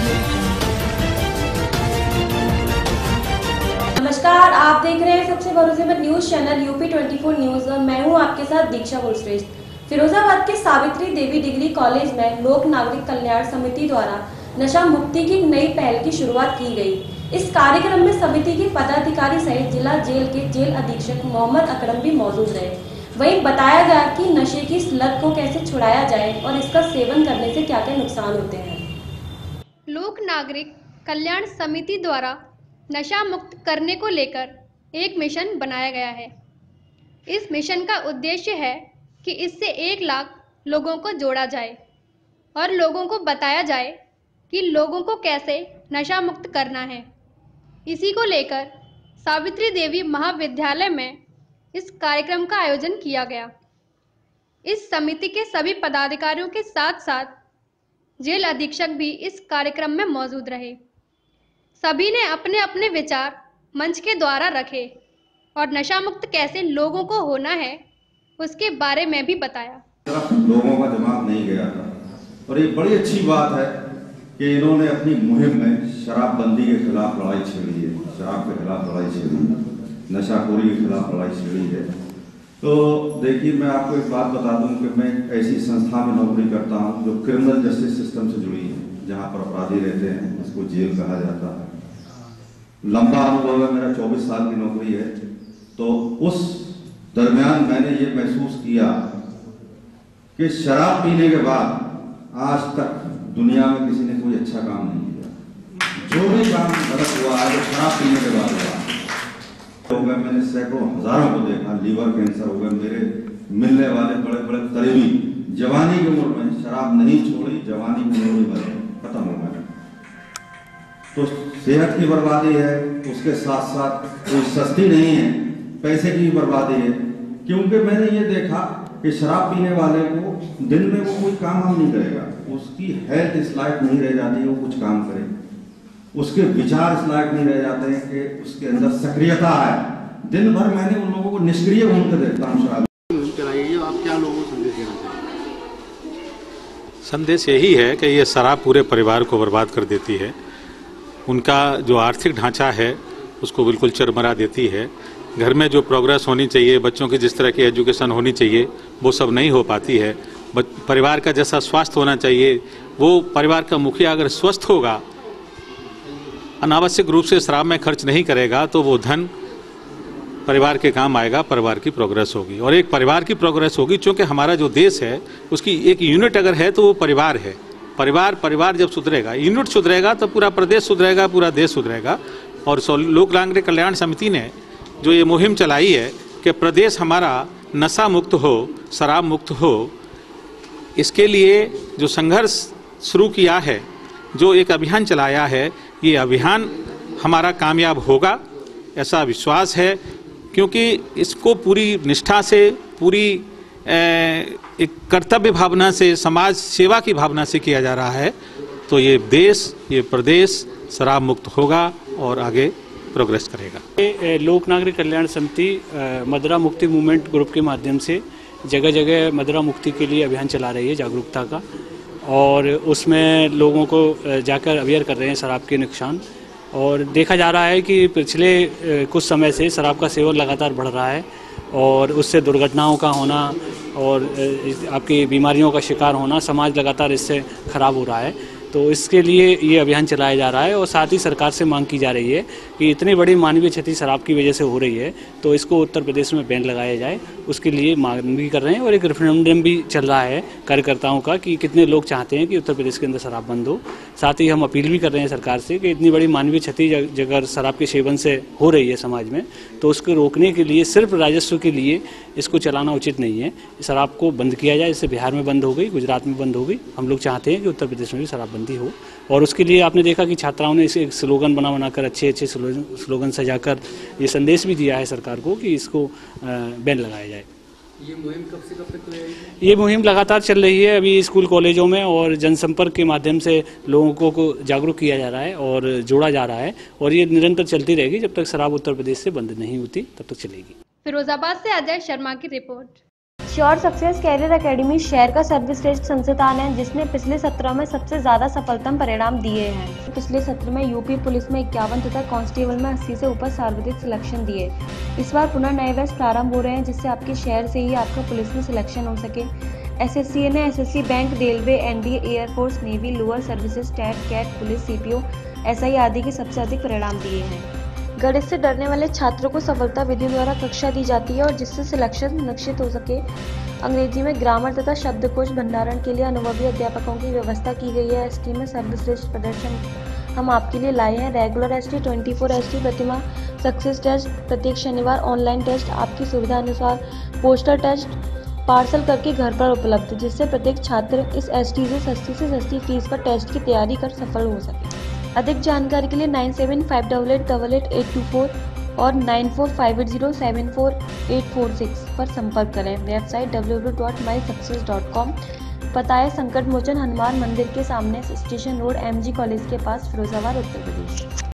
नमस्कार, आप देख रहे हैं सबसे भरोसेमंद न्यूज चैनल यूपी 24 न्यूज और मैं हूं आपके साथ दीक्षा कुलश्रेष्ठ। फिरोजाबाद के सावित्री देवी डिग्री कॉलेज में लोक नागरिक कल्याण समिति द्वारा नशा मुक्ति की नई पहल की शुरुआत की गई। इस कार्यक्रम में समिति के पदाधिकारी सहित जिला जेल के जेल अधीक्षक मोहम्मद अकरम भी मौजूद रहे। वहीं बताया गया कि नशे की इस लत को कैसे छुड़ाया जाए और इसका सेवन करने से क्या क्या नुकसान होते हैं। लोक नागरिक कल्याण समिति द्वारा नशा मुक्त करने को लेकर एक मिशन बनाया गया है। इस मिशन का उद्देश्य है कि इससे 1 लाख लोगों को जोड़ा जाए और लोगों को बताया जाए कि लोगों को कैसे नशा मुक्त करना है। इसी को लेकर सावित्री देवी महाविद्यालय में इस कार्यक्रम का आयोजन किया गया। इस समिति के सभी पदाधिकारियों के साथ साथ जेल अधीक्षक भी इस कार्यक्रम में मौजूद रहे। सभी ने अपने अपने विचार मंच के द्वारा रखे और नशा मुक्त कैसे लोगों को होना है उसके बारे में भी बताया। लोगों का दिमाग नहीं गया था और ये बड़ी अच्छी बात है कि इन्होंने अपनी मुहिम में शराबबंदी के खिलाफ लड़ाई छेड़ी है, शराब के खिलाफ लड़ाई छेड़ी है, नशाखोरी के खिलाफ लड़ाई छेड़ी है। तो देखिए, मैं आपको एक बात बता दूं कि मैं ऐसी संस्था में नौकरी करता हूं जो क्रिमिनल जस्टिस सिस्टम से जुड़ी है, जहां पर अपराधी रहते हैं, इसको जेल कहा जाता है। लंबा अनुभव है, मेरा 24 साल की नौकरी है। तो उस दरमियान मैंने ये महसूस किया कि शराब पीने के बाद आज तक दुनिया में किसी ने कोई अच्छा काम नहीं किया। जो भी काम गलत हुआ है वो शराब पीने के बाद हुआ हो गए। मैंने सैकड़ों हजारों को देखा, लीवर कैंसर हो गए। मेरे मिलने वाले बड़े बड़े करीबी जवानी की उम्र में शराब नहीं छोड़ी, जवानी की उम्र में खत्म हो गए। तो सेहत की बर्बादी है, उसके साथ साथ कोई सस्ती नहीं है, पैसे की बर्बादी है। क्योंकि मैंने ये देखा कि शराब पीने वाले को दिन में वो कोई काम हम नहीं करेगा, उसकी हेल्थ इस लायक नहीं रह जाती है वो कुछ काम करे, उसके विचार इस लायक नहीं रह जाते हैं कि उसके अंदर सक्रियता है। दिन भर मैंने उन लोगों को निष्क्रिय घूमते देखता हूँ। शराब आप क्या लोगों को संदेश देना चाहिए? संदेश यही है कि ये शराब पूरे परिवार को बर्बाद कर देती है। उनका जो आर्थिक ढांचा है उसको बिल्कुल चरमरा देती है। घर में जो प्रोग्रेस होनी चाहिए, बच्चों की जिस तरह की एजुकेशन होनी चाहिए वो सब नहीं हो पाती है। परिवार का जैसा स्वास्थ्य होना चाहिए, वो परिवार का मुखिया अगर स्वस्थ होगा, अनावश्यक रूप से शराब में खर्च नहीं करेगा, तो वो धन परिवार के काम आएगा, परिवार की प्रोग्रेस होगी। और एक परिवार की प्रोग्रेस होगी क्योंकि हमारा जो देश है उसकी एक यूनिट अगर है तो वो परिवार है। परिवार जब सुधरेगा, यूनिट सुधरेगा, तो पूरा प्रदेश सुधरेगा, पूरा देश सुधरेगा। और लोक नागरिक कल्याण समिति ने जो ये मुहिम चलाई है कि प्रदेश हमारा नशा मुक्त हो, शराब मुक्त हो, इसके लिए जो संघर्ष शुरू किया है, जो एक अभियान चलाया है, ये अभियान हमारा कामयाब होगा ऐसा विश्वास है। क्योंकि इसको पूरी निष्ठा से, पूरी एक कर्तव्य भावना से, समाज सेवा की भावना से किया जा रहा है, तो ये देश, ये प्रदेश शराब मुक्त होगा और आगे प्रोग्रेस करेगा। लोक नागरिक कल्याण समिति मदरा मुक्ति मूवमेंट ग्रुप के माध्यम से जगह जगह मदरा मुक्ति के लिए अभियान चला रही है, जागरूकता का, और उसमें लोगों को जाकर अवेयर कर रहे हैं शराब के नुकसान। और देखा जा रहा है कि पिछले कुछ समय से शराब का सेवन लगातार बढ़ रहा है और उससे दुर्घटनाओं का होना और आपकी बीमारियों का शिकार होना, समाज लगातार इससे खराब हो रहा है। तो इसके लिए ये अभियान चलाया जा रहा है और साथ ही सरकार से मांग की जा रही है कि इतनी बड़ी मानवीय क्षति शराब की वजह से हो रही है तो इसको उत्तर प्रदेश में बैन लगाया जाए। उसके लिए मांग भी कर रहे हैं और एक रेफरेंडम भी चल रहा है कार्यकर्ताओं का कि कितने लोग चाहते हैं कि उत्तर प्रदेश के अंदर शराब बंद हो। साथ ही हम अपील भी कर रहे हैं सरकार से कि इतनी बड़ी मानवीय क्षति अगर शराब के सेवन से हो रही है समाज में, तो उसको रोकने के लिए सिर्फ राजस्व के लिए इसको चलाना उचित नहीं है। शराब को बंद किया जाए। इससे बिहार में बंद हो गई, गुजरात में बंद हो गई, हम लोग चाहते हैं कि उत्तर प्रदेश में भी शराबबंदी हो। और उसके लिए आपने देखा कि छात्राओं ने इसे एक स्लोगन बनाकर अच्छे स्लोगन सजाकर ये संदेश भी दिया है सरकार को कि इसको बैन लगाया जाए। ये मुहिम कब से कब तक चलेगी? ये मुहिम लगातार चल रही है। अभी स्कूल कॉलेजों में और जनसंपर्क के माध्यम से लोगों को जागरूक किया जा रहा है और जोड़ा जा रहा है और ये निरंतर चलती रहेगी। जब तक शराब उत्तर प्रदेश से बंद नहीं होती तब तक चलेगी। फिरोजाबाद से अजय शर्मा की रिपोर्ट। श्योर सक्सेस कैरियर एकेडमी शहर का सर्वश्रेष्ठ संस्थान है जिसने पिछले सत्रों में सबसे ज़्यादा सफलतम परिणाम दिए हैं। पिछले सत्र में यूपी पुलिस में 51 तथा कांस्टेबल में 80 से ऊपर सर्वाधिक सिलेक्शन दिए। इस बार पुनः नए बैच प्रारंभ हो रहे हैं जिससे आपके शहर से ही आपका पुलिस में सिलेक्शन हो सके। SSCA ने SSC bank, railway, NDA, air force, navy, lower services, TET, CAT, police, CPO, SI आदि के सबसे अधिक परिणाम दिए हैं। गणित से डरने वाले छात्रों को सफलता विधि द्वारा कक्षा दी जाती है और जिससे सिलेक्शन निश्चित हो सके। अंग्रेजी में ग्रामर तथा शब्दकोश भंडारण के लिए अनुभवी अध्यापकों की व्यवस्था की गई है। ST में सर्वश्रेष्ठ प्रदर्शन हम आपके लिए लाए हैं। Regular ST, 24 ST Pratima success test, प्रत्येक शनिवार ऑनलाइन टेस्ट आपकी सुविधा अनुसार, पोस्टर टेस्ट पार्सल करके घर पर उपलब्ध, जिससे प्रत्येक छात्र इस ST से सस्ती फीस पर टेस्ट की तैयारी कर सफल हो सके। अधिक जानकारी के लिए 9758888824 और 9458074846 पर संपर्क करें। Website www.mysuccess.com। पता है संकट मोचन हनुमान मंदिर के सामने, स्टेशन रोड, MG कॉलेज के पास, फिरोजाबाद, उत्तर प्रदेश।